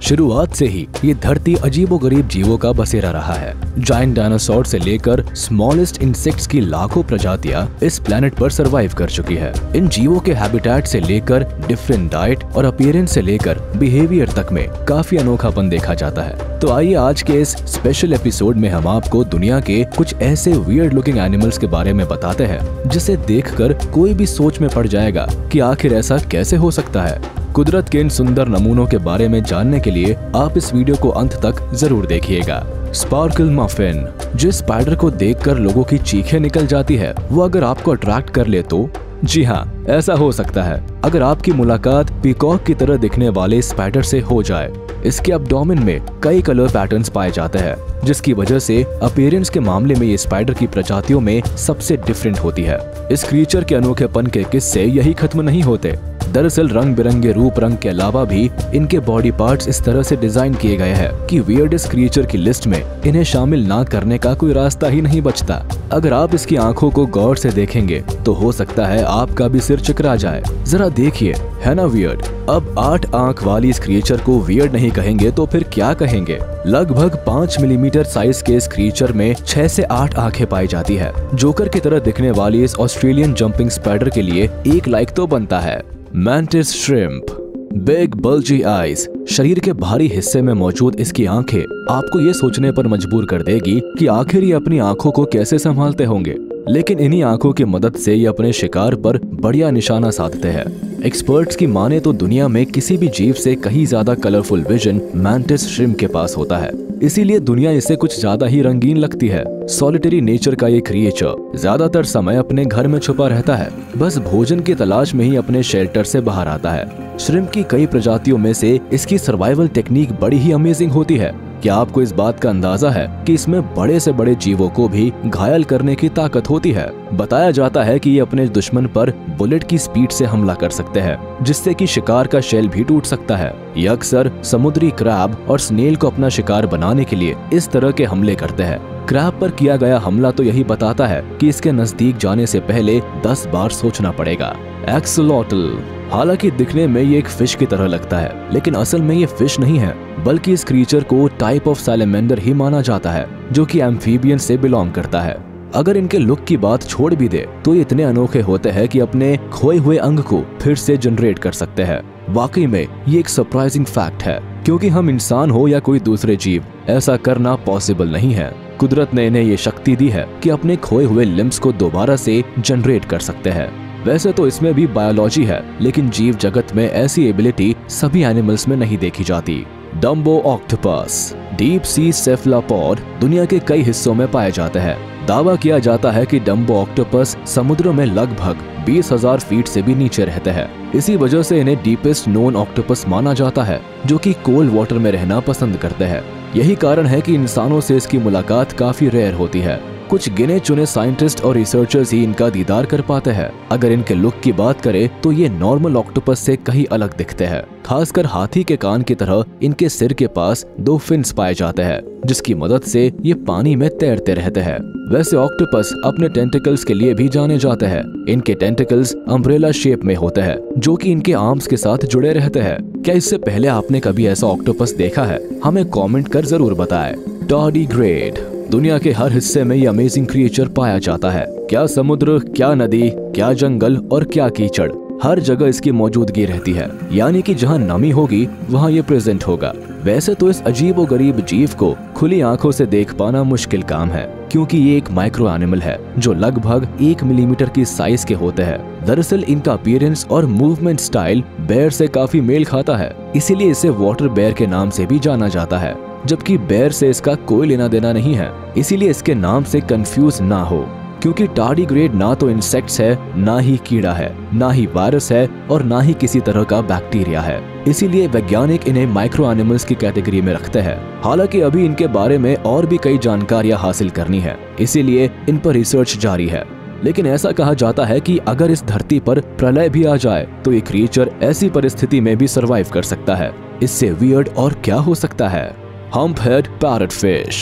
शुरुआत से ही ये धरती अजीबोगरीब जीवों का बसेरा रहा है। जायंट डायनासोर से लेकर स्मॉलेस्ट इंसेक्ट्स की लाखों प्रजातियां इस प्लेनेट पर सरवाइव कर चुकी है। इन जीवों के हैबिटेट से लेकर डिफरेंट डाइट और अपीयरेंस से लेकर बिहेवियर तक में काफी अनोखापन देखा जाता है। तो आइए आज के इस स्पेशल एपिसोड में हम आपको दुनिया के कुछ ऐसे वियर्ड लुकिंग एनिमल्स के बारे में बताते हैं जिसे देखकर कोई भी सोच में पड़ जाएगा कि आखिर ऐसा कैसे हो सकता है। कुदरत के इन सुंदर नमूनों के बारे में जानने के लिए आप इस वीडियो को अंत तक जरूर देखिएगा। स्पार्कल मफिन, जिस स्पाइडर को देखकर लोगों की चीखें निकल जाती है, वो अगर आपको अट्रैक्ट कर ले तो जी हाँ, ऐसा हो सकता है अगर आपकी मुलाकात पीकॉक की तरह दिखने वाले स्पाइडर से हो जाए। इसके एब्डोमेन में कई कलर पैटर्न्स पाए जाते हैं, जिसकी वजह से अपीयरेंस के मामले में ये स्पाइडर की प्रजातियों में सबसे डिफरेंट होती है। इस क्रीचर के अनोखेपन के किस्से यही खत्म नहीं होते। दरअसल रंग बिरंगे रूप रंग के अलावा भी इनके बॉडी पार्ट्स इस तरह से डिजाइन किए गए हैं कि वियर्डेस्ट क्रीचर की लिस्ट में इन्हें शामिल ना करने का कोई रास्ता ही नहीं बचता। अगर आप इसकी आंखों को गौर से देखेंगे तो हो सकता है आपका भी सिर चकरा जाए। जरा देखिए, है ना वियर्ड। अब 8 आंख वाली इस क्रीचर को वियर्ड नहीं कहेंगे तो फिर क्या कहेंगे। लगभग 5 मिलीमीटर साइज के इस क्रीचर में 6 से 8 आंखें पाई जाती है। जोकर की तरह दिखने वाली इस ऑस्ट्रेलियन जंपिंग स्पाइडर के लिए एक लाइक तो बनता है। Mantis shrimp, big bulgy eyes. शरीर के बाहरी हिस्से में मौजूद इसकी आंखें आपको ये सोचने पर मजबूर कर देगी कि आखिर ये अपनी आंखों को कैसे संभालते होंगे। लेकिन इन्हीं आंखों की मदद से ये अपने शिकार पर बढ़िया निशाना साधते हैं। एक्सपर्ट्स की माने तो दुनिया में किसी भी जीव से कहीं ज्यादा कलरफुल विजन मैंटिस श्रिम्प के पास होता है। इसीलिए दुनिया इसे कुछ ज्यादा ही रंगीन लगती है। सॉलिटरी नेचर का ये क्रिएचर ज्यादातर समय अपने घर में छुपा रहता है, बस भोजन की तलाश में ही अपने शेल्टर से बाहर आता है। श्रिम्प की कई प्रजातियों में से इसकी सर्वाइवल टेक्निक बड़ी ही अमेजिंग होती है। क्या आपको इस बात का अंदाजा है कि इसमें बड़े से बड़े जीवों को भी घायल करने की ताकत होती है। बताया जाता है कि ये अपने दुश्मन पर बुलेट की स्पीड से हमला कर सकते हैं, जिससे कि शिकार का शेल भी टूट सकता है। ये अक्सर समुद्री क्रैब और स्नेल को अपना शिकार बनाने के लिए इस तरह के हमले करते हैं। क्रैब पर किया गया हमला तो यही बताता है कि इसके नजदीक जाने से पहले 10 बार सोचना पड़ेगा। एक्सलोटल, हालांकि दिखने में ये एक फिश की तरह लगता है, लेकिन असल में ये फिश नहीं है, बल्कि इस क्रीचर को टाइप ऑफ सैलेमेंडर ही माना जाता है, जो कि एम्फीबियन से बिलोंग करता है। अगर इनके लुक की बात छोड़ भी दे तो ये इतने अनोखे होते हैं कि अपने खोए हुए अंग को फिर से जनरेट कर सकते हैं। वाकई में ये एक सरप्राइजिंग फैक्ट है, क्योंकि हम इंसान हो या कोई दूसरे जीव, ऐसा करना पॉसिबल नहीं है। कुदरत ने इन्हें ये शक्ति दी है कि अपने खोए हुए लिम्स को दोबारा से जनरेट कर सकते हैं। वैसे तो इसमें भी बायोलॉजी है, लेकिन जीव जगत में ऐसी एबिलिटी सभी एनिमल्स में नहीं देखी जाती। Dumbo octopus, deep sea cephalopod दुनिया के कई हिस्सों में पाए जाते हैं। दावा किया जाता है कि डम्बो ऑक्टोपस समुद्र में लगभग 20,000 फीट से भी नीचे रहते हैं। इसी वजह से इन्हें डीपेस्ट नोन ऑक्टोपस माना जाता है, जो कि कोल्ड वाटर में रहना पसंद करते हैं। यही कारण है कि इंसानों से इसकी मुलाकात काफी रेयर होती है। कुछ गिने चुने साइंटिस्ट और रिसर्चर्स ही इनका दीदार कर पाते हैं। अगर इनके लुक की बात करें तो ये नॉर्मल ऑक्टोपस से कहीं अलग दिखते हैं। खासकर हाथी के कान की तरह इनके सिर के पास 2 फिन्स पाए जाते हैं, जिसकी मदद से ये पानी में तैरते रहते हैं। वैसे ऑक्टोपस अपने टेंटिकल्स के लिए भी जाने जाते हैं। इनके टेंटिकल्स अम्ब्रेला शेप में होते हैं, जो कि इनके आर्म्स के साथ जुड़े रहते हैं। क्या इससे पहले आपने कभी ऐसा ऑक्टोपस देखा है? हमें कमेंट कर जरूर बताएं। टार्डिग्रेड, दुनिया के हर हिस्से में ये अमेजिंग क्रिएचर पाया जाता है। क्या समुद्र, क्या नदी, क्या जंगल और क्या कीचड़, हर जगह इसकी मौजूदगी रहती है। यानी कि जहाँ नमी होगी वहाँ ये प्रेजेंट होगा। वैसे तो इस अजीब और गरीब जीव को खुली आंखों से देख पाना मुश्किल काम है, क्योंकि ये एक माइक्रो एनिमल है जो लगभग 1 मिलीमीटर की साइज के होते हैं। दरअसल इनका अपीयरेंस और मूवमेंट स्टाइल बेयर से काफी मेल खाता है, इसीलिए इसे वाटर बेयर के नाम से भी जाना जाता है, जबकि बेयर से इसका कोई लेना देना नहीं है। इसीलिए इसके नाम से कंफ्यूज ना हो, क्योंकि टार्डिग्रेड ना तो इंसेक्ट्स है, ना ही कीड़ा है, ना ही वायरस है और ना ही किसी तरह का बैक्टीरिया है। इसीलिए वैज्ञानिक इन्हें माइक्रो एनिमल्स की कैटेगरी में रखते हैं। हालांकि अभी इनके बारे में और भी कई जानकारियां हासिल करनी है, इसीलिए इन पर रिसर्च जारी है। लेकिन ऐसा कहा जाता है कि अगर इस धरती पर प्रलय भी आ जाए तो ये क्रिएचर ऐसी परिस्थिति में भी सरवाइव कर सकता है। इससे वियर्ड और क्या हो सकता है। हम्प हेड पैरट फिश,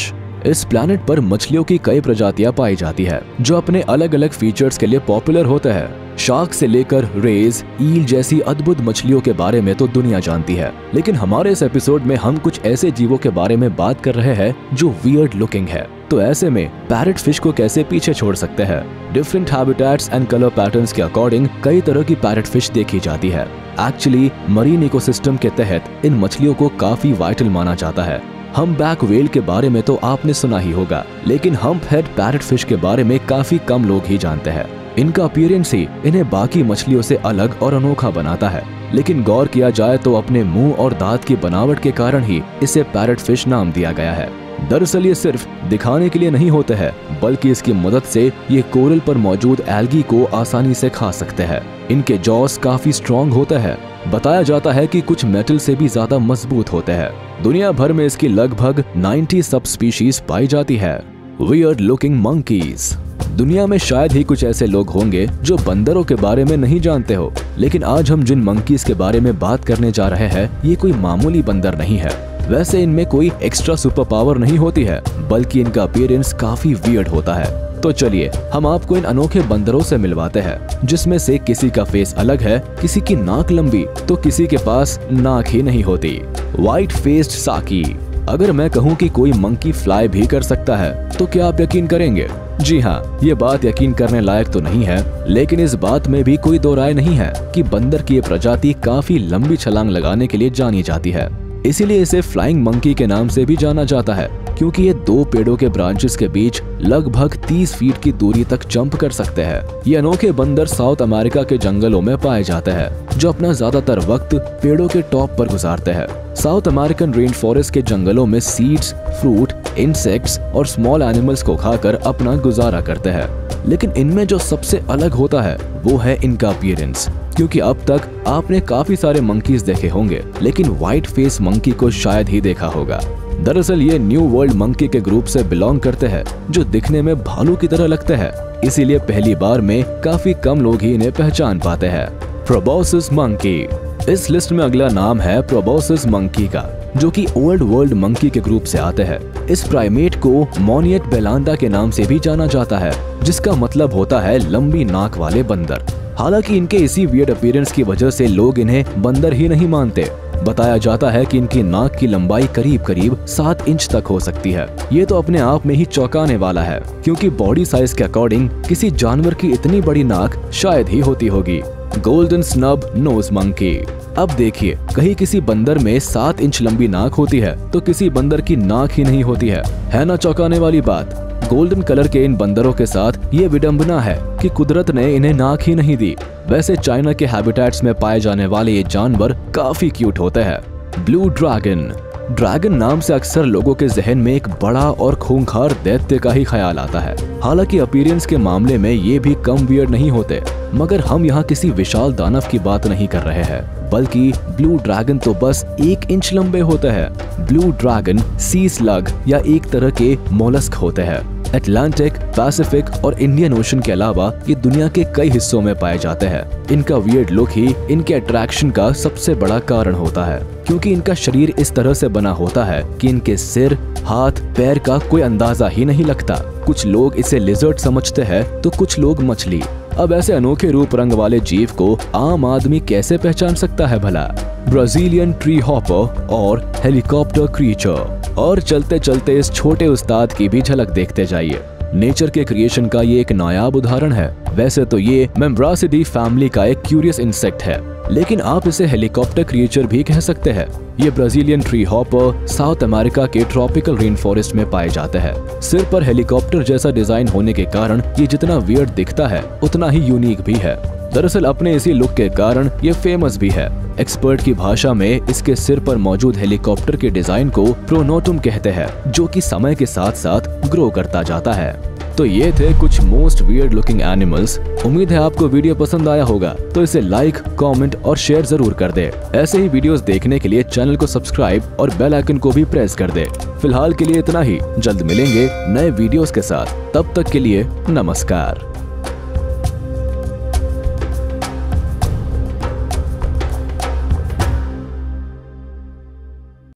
इस प्लैनेट पर मछलियों की कई प्रजातियां पाई जाती है जो अपने अलग अलग फीचर्स के लिए पॉपुलर होते हैं। शार्क से लेकर रेज, ईल जैसी अद्भुत मछलियों के बारे में तो दुनिया जानती है, लेकिन हमारे इस एपिसोड में हम कुछ ऐसे जीवों के बारे में बात कर रहे हैं जो वियर्ड लुकिंग है। तो ऐसे में पैरट फिश को कैसे पीछे छोड़ सकते हैं? Different habitats and colour patterns के अकॉर्डिंग कई तरह की पैरट फिश देखी जाती है। एक्चुअली मरीन इकोसिस्टम के तहत इन मछलियों को काफी वाइटल माना जाता है। हम्पबैक व्हेल के बारे में तो आपने सुना ही होगा, लेकिन हम्प हेड पैरट फिश के बारे में काफी कम लोग ही जानते हैं। इनका अपीयरेंस ही इन्हें बाकी मछलियों से अलग और अनोखा बनाता है, लेकिन गौर किया जाए तो अपने मुंह और दांत की बनावट के कारण ही इसे पैरट फिश नाम दिया गया है। दरअसल ये सिर्फ दिखाने के लिए नहीं होते हैं, बल्कि इसकी मदद से ये कोरल पर मौजूद एल्गी को आसानी से खा सकते हैं। इनके जॉस काफी स्ट्रॉन्ग होते हैं। बताया जाता है कि कुछ मेटल से भी ज्यादा मजबूत होते हैं। दुनिया भर में इसकी लगभग 90 सब स्पीशीज पाई जाती है। Weird looking monkeys. दुनिया में शायद ही कुछ ऐसे लोग होंगे जो बंदरों के बारे में नहीं जानते हो, लेकिन आज हम जिन मंकीज के बारे में बात करने जा रहे हैं ये कोई मामूली बंदर नहीं है। वैसे इनमें कोई एक्स्ट्रा सुपर पावर नहीं होती है, बल्कि इनका अपीयरेंस काफी वियर्ड होता है। तो चलिए हम आपको इन अनोखे बंदरों से मिलवाते हैं, जिसमें से किसी का फेस अलग है, किसी की नाक लंबी तो किसी के पास नाक ही नहीं होती। व्हाइट फेस्ड साकी। अगर मैं कहूँ कि कोई मंकी फ्लाई भी कर सकता है तो क्या आप यकीन करेंगे? जी हाँ, ये बात यकीन करने लायक तो नहीं है, लेकिन इस बात में भी कोई दो राय नहीं है कि बंदर की ये प्रजाति काफी लंबी छलांग लगाने के लिए जानी जाती है। इसीलिए इसे फ्लाइंग मंकी के नाम से भी जाना जाता है, क्योंकि ये दो पेड़ों के ब्रांचेस के बीच लगभग 30 फीट की दूरी तक जंप कर सकते हैं। ये अनोखे बंदर साउथ अमेरिका के जंगलों में पाए जाते हैं, जो अपना ज्यादातर वक्त पेड़ों के टॉप पर गुजारते हैं। साउथ अमेरिकन रेन फॉरेस्ट के जंगलों में सीड्स, फ्रूट, इंसेक्ट्स और स्मॉल एनिमल्स को खाकर अपना गुजारा करते हैं। लेकिन इनमें जो सबसे अलग होता है वो है इनका अपीयरेंस, क्योंकि अब तक आपने काफी सारे मंकीज देखे होंगे, लेकिन व्हाइट फेस मंकी को शायद ही देखा होगा। दरअसल ये न्यू वर्ल्ड मंकी के ग्रुप से बिलोंग करते हैं, जो दिखने में भालू की तरह लगते हैं। इसीलिए पहली बार में काफी कम लोग ही इन्हें पहचान पाते हैं। Proboscis monkey. इस लिस्ट में अगला नाम है प्रोबोसिस मंकी का, जो कि ओल्ड वर्ल्ड मंकी के ग्रुप से आते हैं। इस प्राइमेट को मोनियट बेलांडा के नाम से भी जाना जाता है, जिसका मतलब होता है लंबी नाक वाले बंदर। हालांकि इनके इसी वियर्ड अपीयरेंस की वजह से लोग इन्हें बंदर ही नहीं मानते। बताया जाता है कि इनकी नाक की लंबाई करीब करीब 7 इंच तक हो सकती है। ये तो अपने आप में ही चौंकाने वाला है, क्योंकि बॉडी साइज के अकॉर्डिंग किसी जानवर की इतनी बड़ी नाक शायद ही होती होगी। Golden snub nose monkey. अब देखिए, कहीं किसी बंदर में 7 इंच लंबी नाक होती है तो किसी बंदर की नाक ही नहीं होती है ना चौंकाने वाली बात। गोल्डन कलर के इन बंदरों के साथ ये विडंबना है कि कुदरत ने इन्हें नाक ही नहीं दी। वैसे चाइना के हैबिटेट्स में पाए जाने वाले ये जानवर काफी क्यूट होते हैं। Blue dragon. ड्रैगन नाम से अक्सर लोगों के जहन में एक बड़ा और खूंखार दैत्य का ही ख्याल आता है। हालांकि अपीयरेंस के मामले में ये भी कम वियर्ड नहीं होते, मगर हम यहाँ किसी विशाल दानव की बात नहीं कर रहे हैं, बल्कि ब्लू ड्रैगन तो बस 1 इंच लंबे होते हैं। ब्लू ड्रैगन सी स्लग या एक तरह के मोलस्क होते हैं। अटलांटिक, पैसिफिक और इंडियन ओशन के अलावा ये दुनिया के कई हिस्सों में पाए जाते हैं। इनका वियर्ड लुक ही इनके अट्रैक्शन का सबसे बड़ा कारण होता है, क्योंकि इनका शरीर इस तरह से बना होता है कि इनके सिर, हाथ, पैर का कोई अंदाजा ही नहीं लगता। कुछ लोग इसे लिजर्ड समझते हैं तो कुछ लोग मछली। अब ऐसे अनोखे रूप रंग वाले जीव को आम आदमी कैसे पहचान सकता है भला? ब्राजीलियन ट्री हॉपर और हेलीकॉप्टर क्रीचर। और चलते चलते इस छोटे उस्ताद की भी झलक देखते जाइए। नेचर के क्रिएशन का ये एक नायाब उदाहरण है। वैसे तो ये मेम्ब्रासिडी फैमिली का एक क्यूरियस इंसेक्ट है, लेकिन आप इसे हेलीकॉप्टर क्रिएचर भी कह सकते हैं। ये Brazilian tree hopper South America के ट्रॉपिकल रेन फॉरेस्ट में पाए जाते हैं। सिर पर हेलीकॉप्टर जैसा डिजाइन होने के कारण ये जितना वियर्ड दिखता है उतना ही यूनिक भी है। दरअसल अपने इसी लुक के कारण ये फेमस भी है। एक्सपर्ट की भाषा में इसके सिर पर मौजूद हेलीकॉप्टर के डिजाइन को प्रोनोटुम कहते हैं, जो कि समय के साथ साथ ग्रो करता जाता है। तो ये थे कुछ मोस्ट वियर्ड लुकिंग एनिमल्स। उम्मीद है आपको वीडियो पसंद आया होगा, तो इसे लाइक, कमेंट और शेयर जरूर कर दे। ऐसे ही वीडियोस देखने के लिए चैनल को सब्सक्राइब और बेल आइकन को भी प्रेस कर दे। फिलहाल के लिए इतना ही, जल्द मिलेंगे नए वीडियोस के साथ। तब तक के लिए नमस्कार।